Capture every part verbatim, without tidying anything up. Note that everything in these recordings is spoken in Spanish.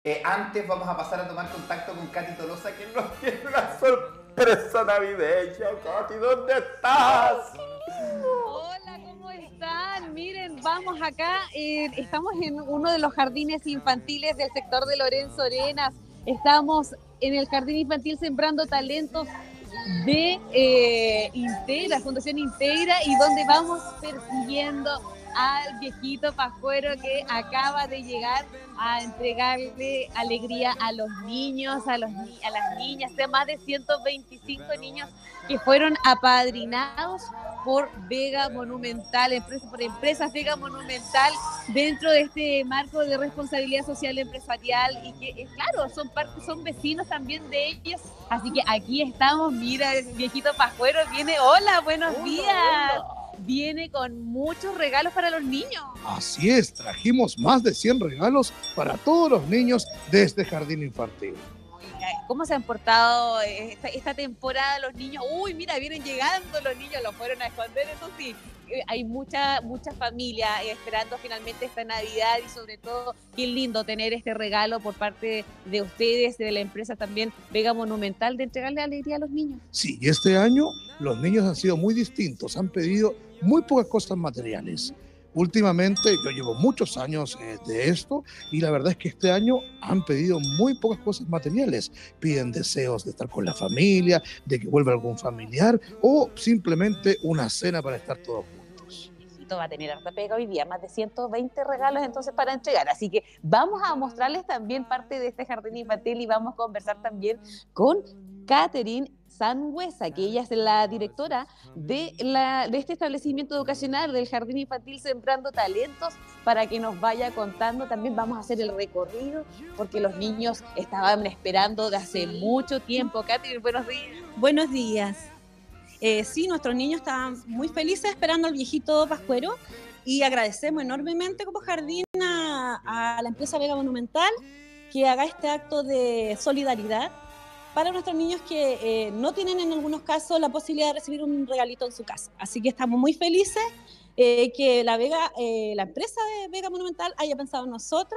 Eh, antes vamos a pasar a tomar contacto con Katy Tolosa, que nos tiene una sorpresa navideña. Katy, ¿dónde estás? Hola, ¿cómo están? Miren, vamos acá, eh, estamos en uno de los jardines infantiles del sector de Lorenzo Arenas. Estamos en el jardín infantil Sembrando Talentos de eh, Integra, Fundación Integra, y donde vamos persiguiendo al viejito Pascuero que acaba de llegar a entregarle alegría a los niños, a, los, a las niñas, de más de ciento veinticinco niños que fueron apadrinados por Vega Monumental, empresa, por empresas Vega Monumental, dentro de este marco de responsabilidad social empresarial, y que, claro, son parte, son vecinos también de ellos. Así que aquí estamos, mira, el viejito Pascuero viene, hola, buenos hola, días. Hola. Viene con muchos regalos para los niños. Así es, trajimos más de cien regalos para todos los niños de este jardín infantil. ¿Cómo se han portado esta, esta temporada los niños? Uy, mira, vienen llegando los niños, los fueron a esconder, eso sí. Hay mucha, mucha familia esperando finalmente esta Navidad, y sobre todo, qué lindo tener este regalo por parte de ustedes, de la empresa también Vega Monumental, de entregarle alegría a los niños. Sí, y este año los niños han sido muy distintos, han pedido muy pocas cosas materiales. Últimamente, yo llevo muchos años eh, de esto, y la verdad es que este año han pedido muy pocas cosas materiales. Piden deseos de estar con la familia, de que vuelva algún familiar, o simplemente una cena para estar todos juntos. Va a tener harta pega hoy día, más de ciento veinte regalos entonces para entregar, así que vamos a mostrarles también parte de este jardín infantil, y vamos a conversar también con Catherine Sangüesa, que ella es la directora de, la, de este establecimiento educacional del Jardín Infantil Sembrando Talentos, para que nos vaya contando. También vamos a hacer el recorrido, porque los niños estaban esperando de hace mucho tiempo. Catherine, buenos días. Buenos días. Eh, sí, nuestros niños estaban muy felices esperando al viejito Pascuero, y agradecemos enormemente como jardín a, a la empresa Vega Monumental que haga este acto de solidaridad para nuestros niños que eh, no tienen en algunos casos la posibilidad de recibir un regalito en su casa. Así que estamos muy felices eh, que la, Vega, eh, la empresa de Vega Monumental haya pensado en nosotros,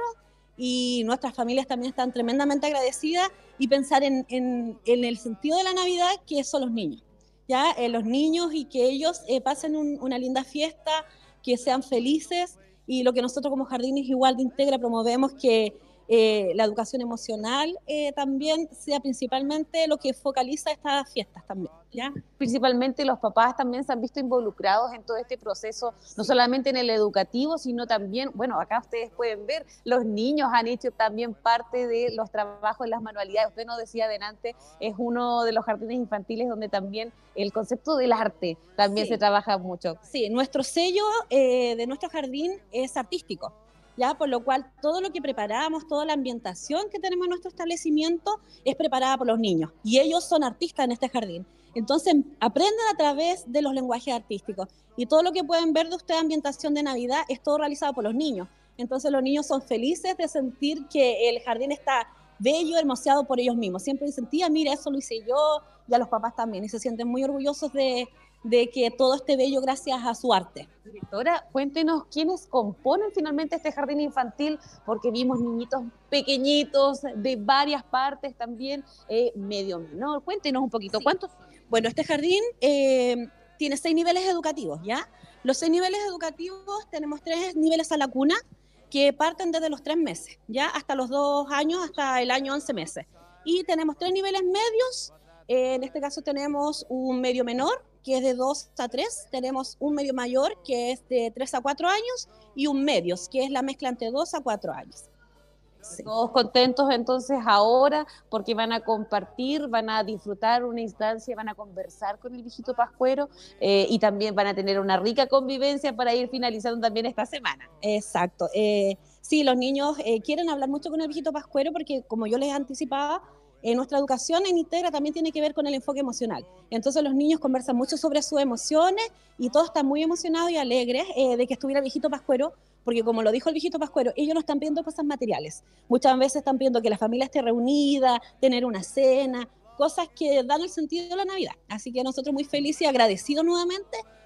y nuestras familias también están tremendamente agradecidas, y pensar en, en, en el sentido de la Navidad, que son los niños. ¿Ya? Eh, los niños, y que ellos eh, pasen un, una linda fiesta, que sean felices, y lo que nosotros como Jardines igual de Integra promovemos, que eh, la educación emocional eh, también sea principalmente lo que focaliza estas fiestas también, ¿ya? Principalmente los papás también se han visto involucrados en todo este proceso, no solamente en el educativo, sino también, bueno, acá ustedes pueden ver, los niños han hecho también parte de los trabajos en las manualidades. Usted nos decía adelante, es uno de los jardines infantiles donde también el concepto del arte también sí. se trabaja mucho. Sí, nuestro sello eh, de nuestro jardín es artístico, ¿ya? Por lo cual todo lo que preparamos, toda la ambientación que tenemos en nuestro establecimiento es preparada por los niños, y ellos son artistas en este jardín. Entonces aprenden a través de los lenguajes artísticos, y todo lo que pueden ver de ustedes ambientación de Navidad es todo realizado por los niños. Entonces los niños son felices de sentir que el jardín está bello, hermoseado por ellos mismos. Siempre dicen, tía, mira, eso lo hice yo, y a los papás también, y se sienten muy orgullosos de, de que todo esté bello gracias a su arte. Directora, cuéntenos quiénes componen finalmente este jardín infantil, porque vimos niñitos pequeñitos de varias partes también, eh, medio menor. Cuéntenos un poquito, sí. ¿cuántos? Bueno, este jardín eh, tiene seis niveles educativos, ¿ya? Los seis niveles educativos, tenemos tres niveles a la cuna, que parten desde los tres meses, ¿ya? Hasta los dos años, hasta el año once meses. Y tenemos tres niveles medios, eh, en este caso tenemos un medio menor, que es de dos a tres, tenemos un medio mayor, que es de tres a cuatro años, y un medios, que es la mezcla entre dos a cuatro años. Sí. Todos contentos entonces ahora, porque van a compartir, van a disfrutar una instancia, van a conversar con el viejito Pascuero, eh, y también van a tener una rica convivencia para ir finalizando también esta semana. Exacto. Eh, sí, los niños eh, quieren hablar mucho con el viejito Pascuero, porque como yo les anticipaba, eh, nuestra educación en Integra también tiene que ver con el enfoque emocional. Entonces los niños conversan mucho sobre sus emociones, y todos están muy emocionados y alegres eh, de que estuviera el viejito Pascuero, porque como lo dijo el viejito Pascuero, ellos no están pidiendo cosas materiales. Muchas veces están pidiendo que la familia esté reunida, tener una cena, cosas que dan el sentido de la Navidad. Así que nosotros muy felices y agradecidos nuevamente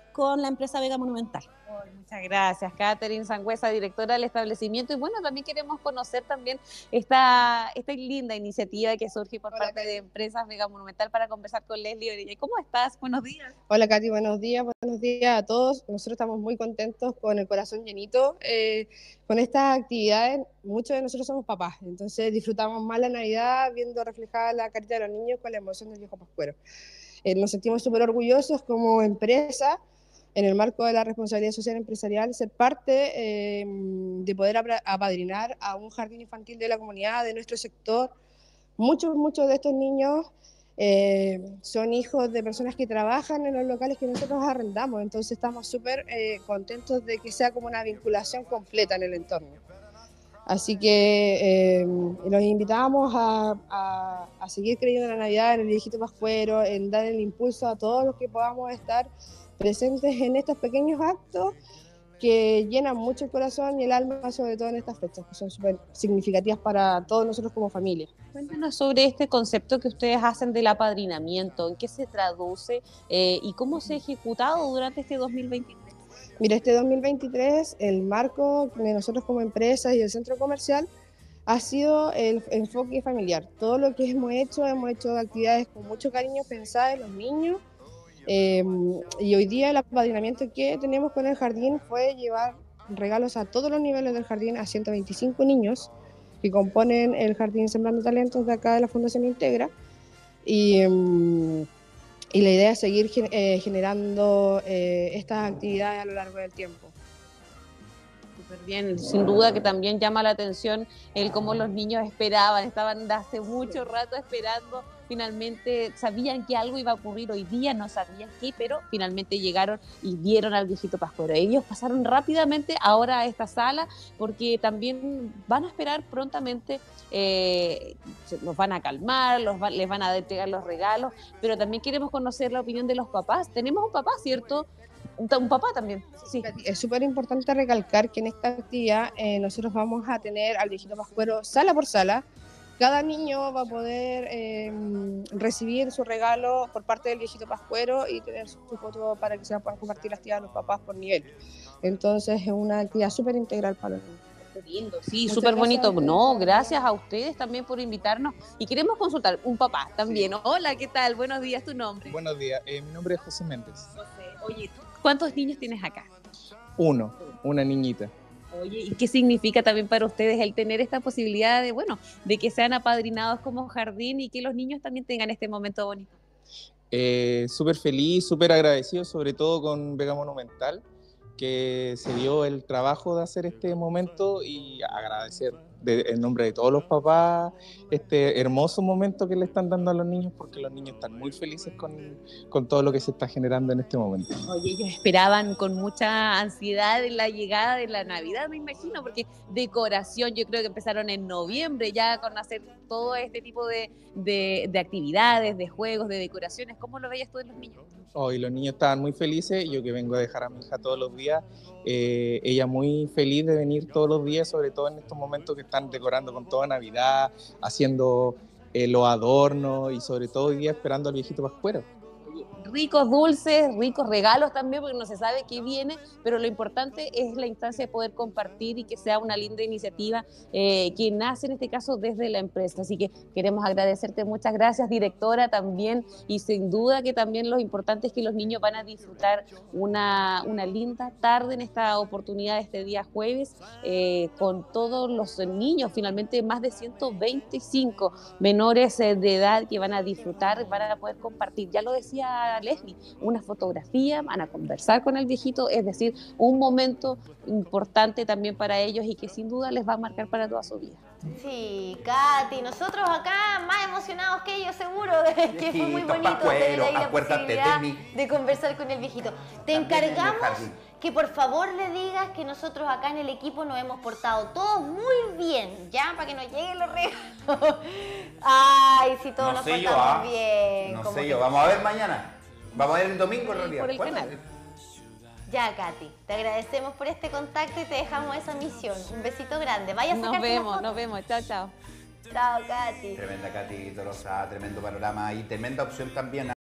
con la empresa Vega Monumental. Oh, muchas gracias, Catherine Sangüesa, directora del establecimiento. Y bueno, también queremos conocer también esta, esta linda iniciativa que surge por Hola, parte de Empresas Vega Monumental para conversar con Leslie Orellana. ¿Cómo estás? Buenos días. Hola Katy, buenos días, buenos días a todos. Nosotros estamos muy contentos, con el corazón llenito, eh, con estas actividades. Muchos de nosotros somos papás, entonces disfrutamos más la Navidad viendo reflejada la carita de los niños con la emoción del viejo pascuero. Eh, nos sentimos súper orgullosos como empresa, en el marco de la responsabilidad social empresarial, ser parte eh, de poder apadrinar a un jardín infantil de la comunidad, de nuestro sector. Muchos, muchos de estos niños eh, son hijos de personas que trabajan en los locales que nosotros arrendamos, entonces estamos súper eh, contentos de que sea como una vinculación completa en el entorno. Así que eh, los invitamos a, a, a seguir creyendo en la Navidad, en el viejito pascuero, en dar el impulso a todos los que podamos estar presentes en estos pequeños actos que llenan mucho el corazón y el alma, sobre todo en estas fechas, que son súper significativas para todos nosotros como familia. Cuéntanos sobre este concepto que ustedes hacen del apadrinamiento, en qué se traduce eh, y cómo se ha ejecutado durante este dos mil veintitrés. Mira, este dos mil veintitrés, el marco de nosotros como empresas y el centro comercial ha sido el enfoque familiar. Todo lo que hemos hecho, hemos hecho actividades con mucho cariño pensadas en los niños. Eh, y hoy día el apadrinamiento que tenemos con el jardín fue llevar regalos a todos los niveles del jardín a ciento veinticinco niños que componen el Jardín Sembrando Talentos de acá de la Fundación Integra. Y, um, y la idea es seguir eh, generando eh, estas actividades a lo largo del tiempo. Súper bien, sin duda que también llama la atención el cómo los niños esperaban, estaban de hace mucho rato esperando, finalmente sabían que algo iba a ocurrir hoy día, no sabían qué, pero finalmente llegaron y vieron al viejito pascuero. Ellos pasaron rápidamente ahora a esta sala porque también van a esperar prontamente, eh, los van a calmar, los va, les van a entregar los regalos, pero también queremos conocer la opinión de los papás. Tenemos un papá, ¿cierto? Un, un papá también, sí. Es súper importante recalcar que en esta actividad eh, nosotros vamos a tener al viejito pascuero sala por sala. Cada niño va a poder eh, recibir su regalo por parte del viejito pascuero y tener su foto para que se la puedan compartir las tías a los papás por nivel. Entonces es una actividad súper integral para los niños. Lindo, sí, súper bonito. No, gracias a ustedes también por invitarnos. Y queremos consultar un papá también. Sí. Hola, ¿qué tal? Buenos días, ¿tu nombre? Buenos días, eh, mi nombre es José Méndez. José, oye, ¿cuántos niños tienes acá? Uno, una niñita. Oye, ¿y qué significa también para ustedes el tener esta posibilidad de, bueno, de que sean apadrinados como jardín y que los niños también tengan este momento bonito? Eh, súper feliz, súper agradecido, sobre todo con Vega Monumental, que se dio el trabajo de hacer este momento, y agradecer de, en nombre de todos los papás este hermoso momento que le están dando a los niños, porque los niños están muy felices con, con todo lo que se está generando en este momento. Oye, ellos esperaban con mucha ansiedad la llegada de la Navidad, me imagino, porque decoración, yo creo que empezaron en noviembre ya con hacer todo este tipo de, de, de actividades, de juegos, de decoraciones. ¿Cómo lo veías tú de los niños? Hoy oh, los niños estaban muy felices, yo que vengo a dejar a mi hija todos los días, eh, ella muy feliz de venir todos los días, sobre todo en estos momentos que están decorando con toda Navidad, haciendo eh, los adornos y sobre todo hoy día esperando al viejito pascuero. Ricos dulces, ricos regalos también, porque no se sabe qué viene, pero lo importante es la instancia de poder compartir y que sea una linda iniciativa eh, que nace en este caso desde la empresa. Así que queremos agradecerte, muchas gracias, directora, también, y sin duda que también lo importante es que los niños van a disfrutar una, una linda tarde en esta oportunidad, este día jueves, eh, con todos los niños, finalmente más de ciento veinticinco menores eh, de edad que van a disfrutar, van a poder compartir. Ya lo decía Leslie, una fotografía, van a conversar con el viejito, es decir, un momento importante también para ellos y que sin duda les va a marcar para toda su vida. Sí, Katy, nosotros acá más emocionados que ellos, seguro, de que fue muy bonito Pascuero, tener ahí la acuérdate posibilidad de mí. de conversar con el viejito. Te También encargamos el que por favor le digas que nosotros acá en el equipo nos hemos portado todos muy bien, ya, para que nos lleguen los regalos. Ay, si todos no nos sé portamos yo, ¿ah? bien. No como sé que... yo, vamos a ver mañana. Vamos a ver el domingo en realidad. Por el ¿Cuándo? canal. Ya, Katy, te agradecemos por este contacto y te dejamos esa misión. Un besito grande. Vaya a Nos sacarse vemos, una foto. nos vemos. Chao, chao. Chao, Katy. Tremenda Katy Tolosa, tremendo panorama y tremenda opción también.